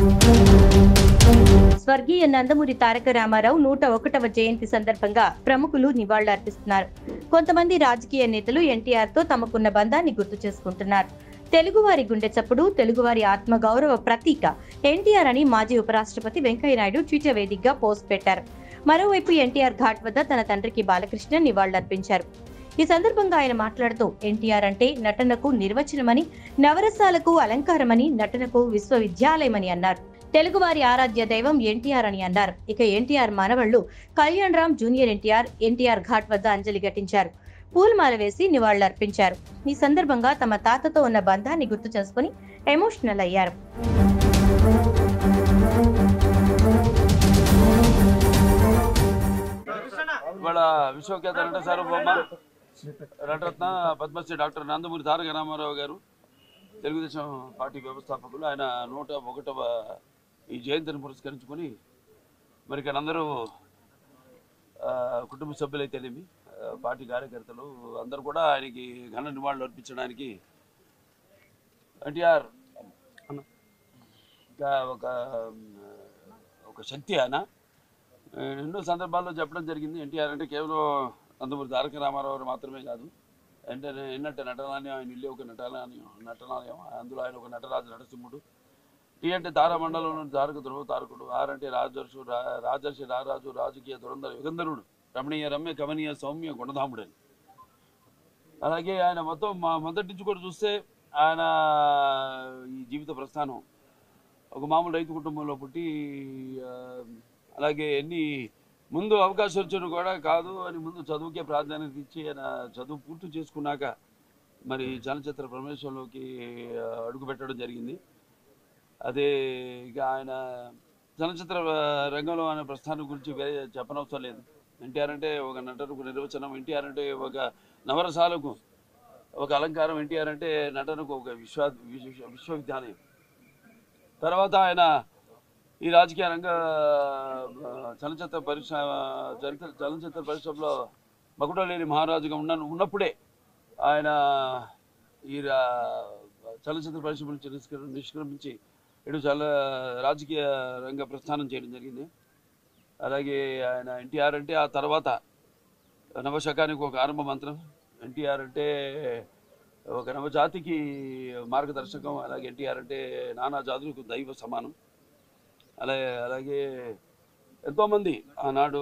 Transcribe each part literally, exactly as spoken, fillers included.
స్వర్గీయ నందమూరి తారక రామారావు నూట ఒకటవ జయంతి సందర్భంగా ప్రముఖులు నివాళులర్పిస్తున్నారు. కొంతమంది రాజకీయ నేతలు ఎన్టీఆర్ తో తమకున్న బంధాన్ని గుర్తు చేసుకుంటున్నారు. తెలుగువారి గుండె చప్పుడు, తెలుగువారి ఆత్మ గౌరవ ప్రతీక ఎన్టీఆర్ అని మాజీ ఉపరాష్ట్రపతి వెంకయ్యనాయుడు ట్విట్టర్ వేదికగా పోస్ట్ పెట్టారు. మరోవైపు ఎన్టీఆర్ ఘాట్ వద్ద తన తండ్రికి బాలకృష్ణ నివాళులర్పించారు. ఈ సందర్భంగా ఆయన మాట్లాడుతూ ఎన్టీఆర్ అంటే నటనకు నిర్వచనమని, నవరసాలకు అలంకారమని, నటనకు విశ్వవిద్యాలయమని అన్నారు. తెలుగువారి ఆరాధ్య దైవం ఎన్టీఆర్ అని అన్నారు. ఇక ఎన్టీఆర్ మనవళ్లు కళ్యాణ్ రామ్, జూనియర్ ఎన్టీఆర్ ఎన్టీఆర్ ఘాట్ వద్ద అంజలి ఘటించారు. పూలమాల వేసి నివాళులర్పించారు. ఈ సందర్భంగా తమ తాతతో ఉన్న బంధాన్ని గుర్తు చేసుకుని ఎమోషనల్ అయ్యారు. ఇవాళ విశ్వఖ్యాత నట సార్వభౌమ నటరత్న పద్మశ్రీ డాక్టర్ నందమూరి తారక రామారావు గారు తెలుగుదేశం పార్టీ వ్యవస్థాపకులు. ఆయన నూట ఒకటవ ఈ జయంతిని పురస్కరించుకొని మరి ఇక్కడ అందరూ కుటుంబ సభ్యులైతేనేమి, పార్టీ కార్యకర్తలు అందరూ కూడా ఆయనకి ఘన నివాళులు అర్పించడానికి ఎన్టీఆర్ ఒక ఒక శక్తి ఆయన ఎన్నో సందర్భాల్లో చెప్పడం జరిగింది. ఎన్టీఆర్ అంటే కేవలం నందమూరి తారక రామారావు మాత్రమే కాదు, అంటే ఎన్నట్టు నటనాలయం, ఆయన ఇల్లు ఒక నటనాలయం నటనాలయం అందులో ఆయన ఒక నటరాజు నరసింహుడు. టీ అంటే తారామండలంలో తారక ధ్రువ తారకుడు. ఆర్ అంటే రాజర్షు రాజర్షి రారాజు రాజకీయ దురంధర యుగంధరుడు, రమణీయ రమ్య కమనీయ సౌమ్య గుణధాముడు అని. అలాగే ఆయన మొత్తం మా మొదటి నుంచి కూడా చూస్తే ఆయన ఈ జీవిత ప్రస్థానం ఒక మామూలు రైతు కుటుంబంలో పుట్టి, అలాగే ఎన్ని ముందు అవకాశం వచ్చాడు కూడా కాదు అని ముందు చదువుకే ప్రాధాన్యత ఇచ్చి ఆయన చదువు పూర్తి చేసుకున్నాక మరి చలనచిత్ర ప్రవేశంలోకి అడుగు పెట్టడం జరిగింది. అదే ఇక ఆయన చలనచిత్ర రంగంలో ఆయన ప్రస్థానం గురించి వేరే చెప్పనవసరం లేదు. ఎన్టీఆర్ అంటే ఒక నటనకు నిర్వచనం, ఎన్టీఆర్ అంటే ఒక నవరసాలకు ఒక అలంకారం, ఎన్టీఆర్ అంటే నటనకు ఒక విశ్వ విశ్వవిద్యాలయం. తర్వాత ఆయన ఈ రాజకీయ రంగ చలనచిత్ర పరిశ్రమ చలనచిత్ర పరిశ్రమలో మకుటలేని మహారాజుగా ఉన్న ఉన్నప్పుడే ఆయన ఈ చలనచిత్ర పరిశ్రమ నుంచి నిష్క్ర నిష్క్రమించి ఇటు చల రాజకీయ రంగ ప్రస్థానం చేయడం జరిగింది. అలాగే ఆయన ఎన్టీఆర్ అంటే ఆ తర్వాత నవశకానికి ఒక ఆరంభ మంత్రం, ఎన్టీఆర్ అంటే ఒక నవజాతికి మార్గదర్శకం, అలాగే ఎన్టీఆర్ అంటే నానా జాతులకు దైవ సమానం. అలాగే అలాగే ఎంతోమంది ఆనాడు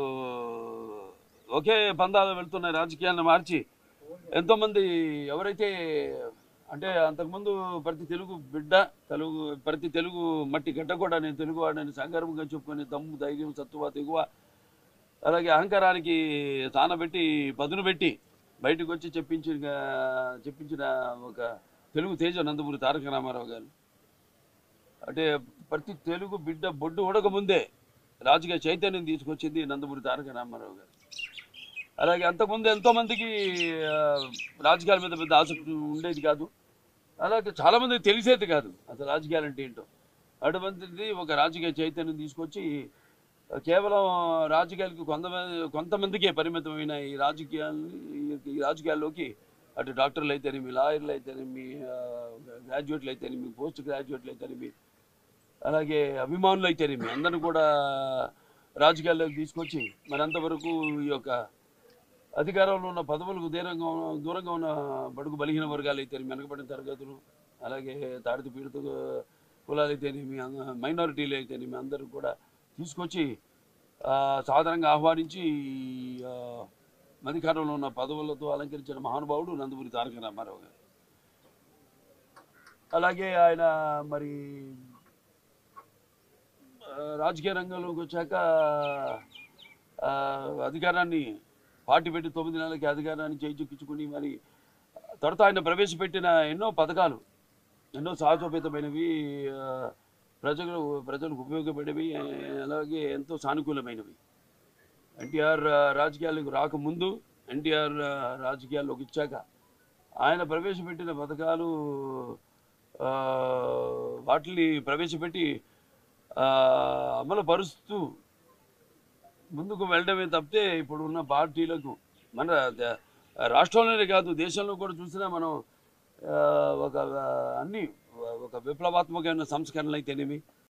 ఒకే పందాలు వెళ్తున్న రాజకీయాలను మార్చి ఎంతోమంది ఎవరైతే అంటే అంతకుముందు ప్రతి తెలుగు బిడ్డ తెలుగు ప్రతి తెలుగు మట్టి గడ్డ కూడా నేను తెలుగు వాడని సంగర్వంగా చెప్పుకొని దమ్ము ధైర్యం సత్తువ తెగువ అలాగే అహంకారానికి తానబెట్టి పదును పెట్టి బయటకు వచ్చి చెప్పించిన చెప్పించిన ఒక తెలుగు తేజ నందమూరి తారక రామారావు గారు. అంటే ప్రతి తెలుగు బిడ్డ బొడ్డు ఉడక ముందే రాజకీయ చైతన్యం తీసుకొచ్చింది నందమూరి తారక రామారావు గారు. అలాగే అంతకుముందు ఎంతోమందికి రాజకీయాల మీద పెద్ద ఆసక్తి ఉండేది కాదు, అలాగే చాలామందికి తెలిసేది కాదు అసలు రాజకీయాలు అంటే ఏంటో. అటువంటిది ఒక రాజకీయ చైతన్యం తీసుకొచ్చి కేవలం రాజకీయాలకు కొంతమంది కొంతమందికే పరిమితమైన ఈ రాజకీయాలు ఈ రాజకీయాల్లోకి అటు డాక్టర్లు అయితేనేమి, లాయర్లు అయితేనేమి, గ్రాడ్యుయేట్లు అయితేనేమి, పోస్ట్ గ్రాడ్యుయేట్లు అయితేనేమి, అలాగే అభిమానులు అయితేనేమి అందరూ కూడా రాజకీయాల్లోకి తీసుకొచ్చి మరి అంతవరకు ఈ యొక్క అధికారంలో ఉన్న పదవులకు దూరంగా దూరంగా ఉన్న బడుగు బలహీన వర్గాలు అయితేనేమి, వెనకబడిన తరగతులు, అలాగే తాడిత పీడిత కులాలు అయితేనేమి, మైనారిటీలు అయితేనేమి అందరూ కూడా తీసుకొచ్చి సాధారణంగా ఆహ్వానించి అధికారంలో ఉన్న పదవులతో అలంకరించిన మహానుభావుడు నందమూరి తారక రామారావు గారు. అలాగే ఆయన మరి రాజకీయ రంగంలోకి వచ్చాక అధికారాన్ని పార్టీ పెట్టి తొమ్మిది నెలలకి అధికారాన్ని చేజిక్కించుకుని మరి తర్వాత ఆయన ప్రవేశపెట్టిన ఎన్నో పథకాలు ఎన్నో సాహసోపేతమైనవి, ప్రజలు ప్రజలకు ఉపయోగపడేవి, అలాగే ఎంతో సానుకూలమైనవి. ఎన్టీఆర్ రాజకీయాలకు రాకముందు, ఎన్టీఆర్ రాజకీయాల్లోకి ఇచ్చాక ఆయన ప్రవేశపెట్టిన పథకాలు వాటిని ప్రవేశపెట్టి అమలు పరుస్తూ ముందుకు వెళ్ళడమే తప్పితే ఇప్పుడు ఉన్న పార్టీలకు మన రాష్ట్రంలోనే కాదు దేశంలో కూడా చూసినా మనం ఒక అన్ని ఒక విప్లవాత్మకమైన సంస్కరణలు అయితేనేమి,